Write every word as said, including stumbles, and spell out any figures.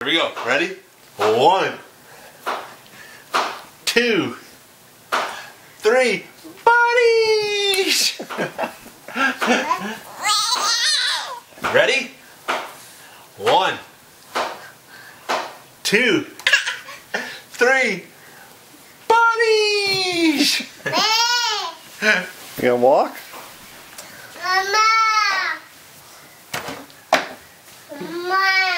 we go. Ready? One, two, three. Bunnies! Ready? One, two, three. Bunnies! You gonna walk? Mama! Mama!